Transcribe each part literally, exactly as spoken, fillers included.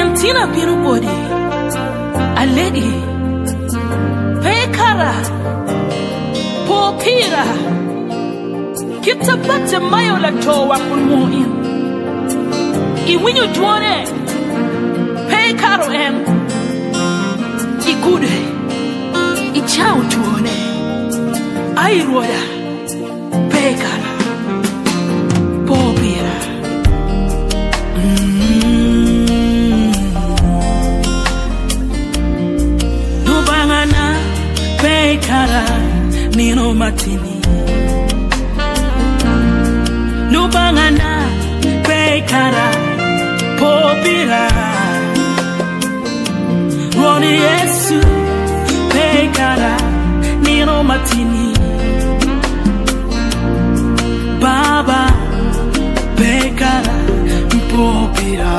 Tina Pino Body, Alegi, Pekara, Popira, Kita Bata Mayola Toa Pulmoin. I when you join it, Pekaro M, I good, I chow join it, I roya, Pekara, Popira. Pekara nino matini Lubangana Pekara Popira Roni Yesu Pekara nino matini Baba Pekara Popira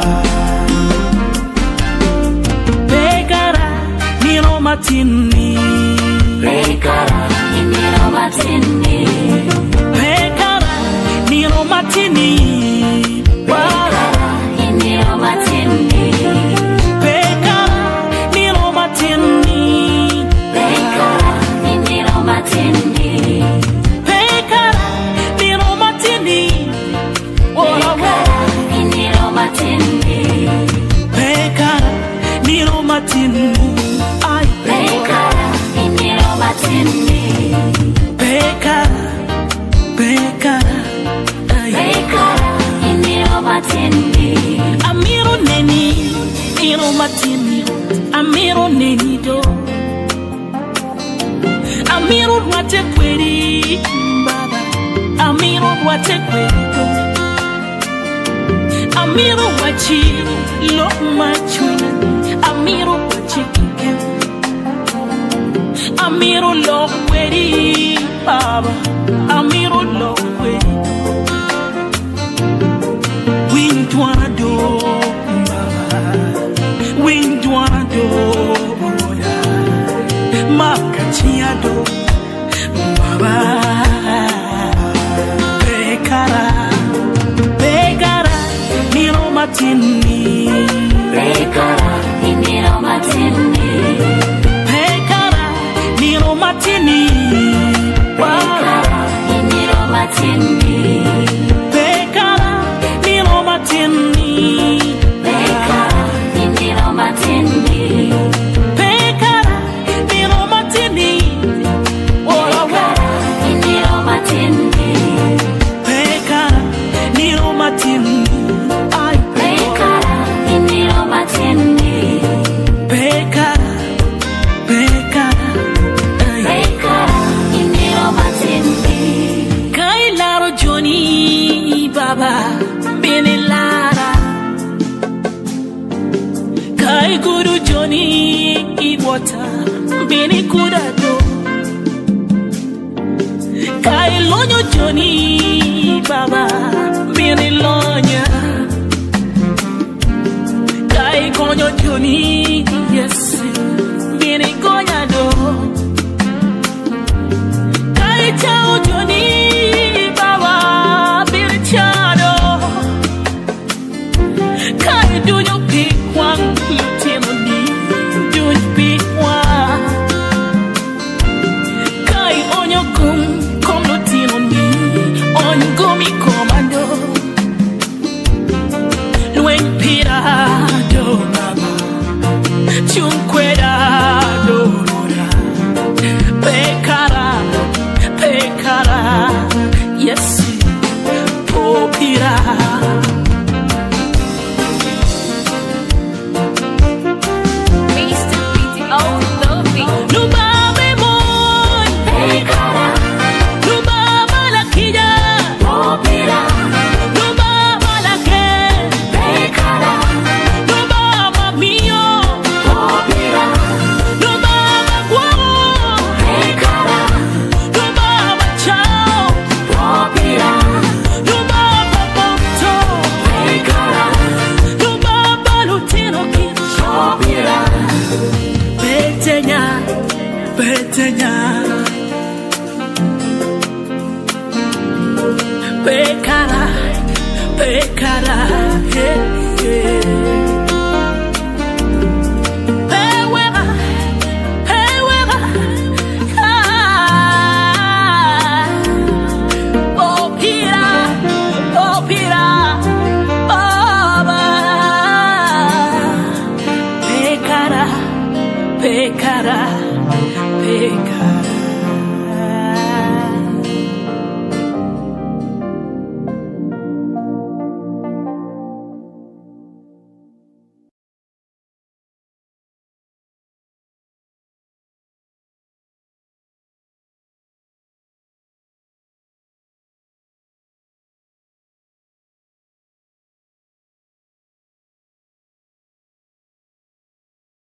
Pekara nino matini Pekara, nino matini. Pekara, nino matini. Pekara, nino matini. Pekara, nino matini. Pekara, nino matini. Pekara, nino matini. Pekara, nino matini. Pekara, nino matini. Ay, Pekara. Pekara, Pekara, Pekara, iniro matini. Amiro neni, iro matini. Amiro neni do. Amiro wate kweri, baba. Amiro wate kweri do. Amiro wachi, lo machu. Amiro wachi kikem. Amiro lo kweri, baba. Amiro lo kweri. Windwana do, baba. Windwana do, boya. Makachia do, baba. Pekara, Pekara, nino matini. Pekara, nino matini. Nino matini, Pekara, nino matini. Pekara, nino matini. Pekara, nino matini. Pekara, nino matini. Pekara, nino matini. Pekara, nino matini. Ay, Pekara, nino matini. Pekara, Pekara. Kailaro Johnny Baba Benilara Kai Guru Johnny Iwata Beni Kudado Kai Lonyo Johnny Baba Beni Lonya Kai Konyo Johnny Yes Beni Konyado Chao Johnny Baba Birchado Kai do you pick one Lieutenant D do you pick one Kai on your kum Come Lieutenant D on Gumi Commando Luen Pirado Baba Chunqueda do Pekara Pekara, yes, Popira. Mister P T O, loving. Lubabe mon, Pekara, Lubaba la kija, Popira, Lubaba la ke, Pekara, Lubaba mio, Popira, Lubaba guamo, Pekara, Lubaba chao, Popira, Lubaba poto, Pekara, Lubaba lutino kin, Popira, Betenya, Betenya, Pekara, Pekara, hey, hey. pekara, pekara.